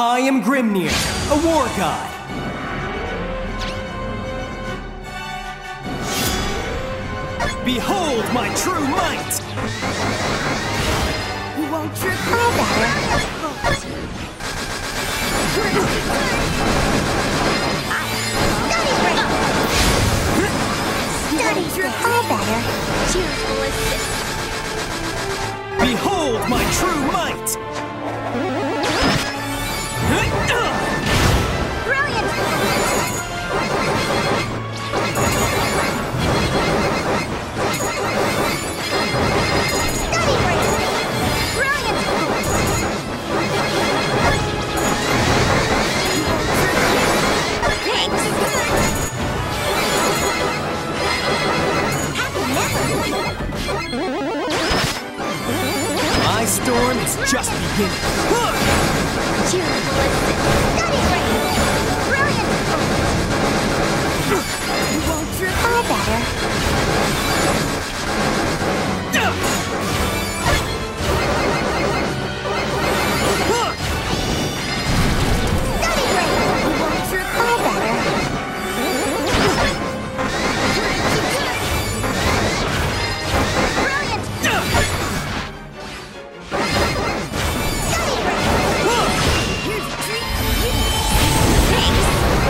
I am Grimnir, a war god. Behold my true might! You won't trip all better. Study all better. Cheerful assist. Behold my true might! Brilliant! Study break! Brilliant! Thanks! Happy never! My storm is just beginning. Cheerful assist. Study break! Brilliant! You won't trip all better. Study break! You won't trip all better. Brilliant! Here's a treat for you. Thanks!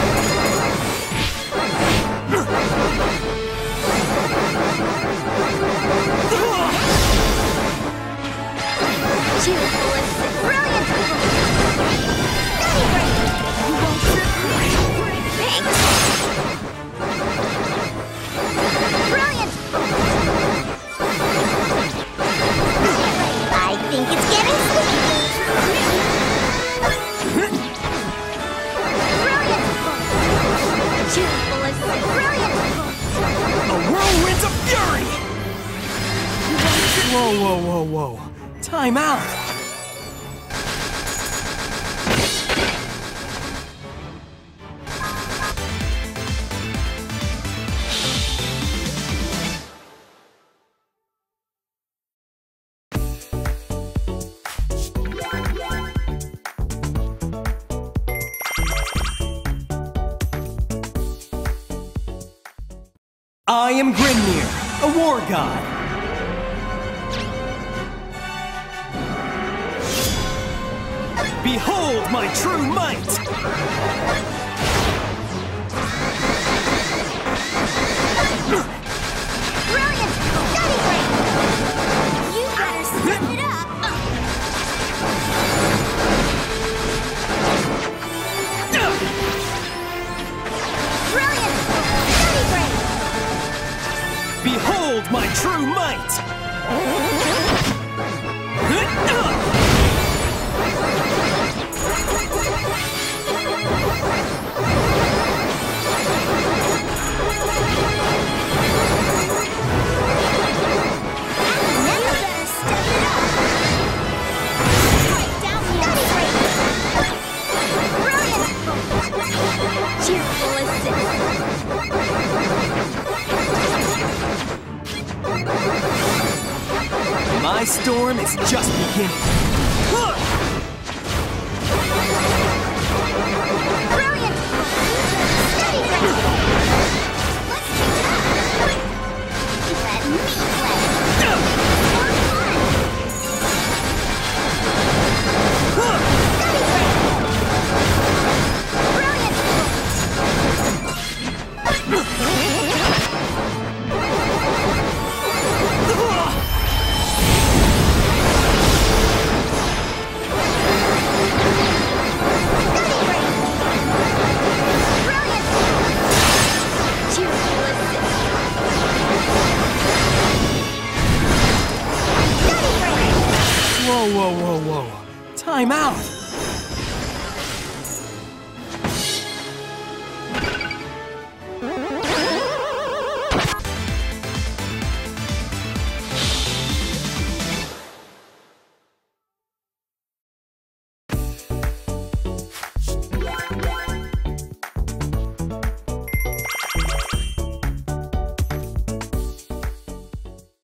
Cheerful assist. Brilliant! Study break! You won't trip. Thanks! Brilliant! I think it's getting sleepy. Brilliant! Cheerful assist. Brilliant! A whirlwind of fury! Whoa, whoa, whoa, whoa. Time out! I am Grimnir, a war god. Behold my true might! Brilliant! Study break! You better step it up! Brilliant! Study break! Behold my true might! Never better step it up! Straight down study break! Brilliant! Cheerful assist! My storm is just beginning. Brilliant! Study break! Let's keep it up! Let me play! More fun! Study break! Brilliant! Study break! Brilliant! Cheerful assist! Study break! Whoa, whoa, whoa, whoa. Time out!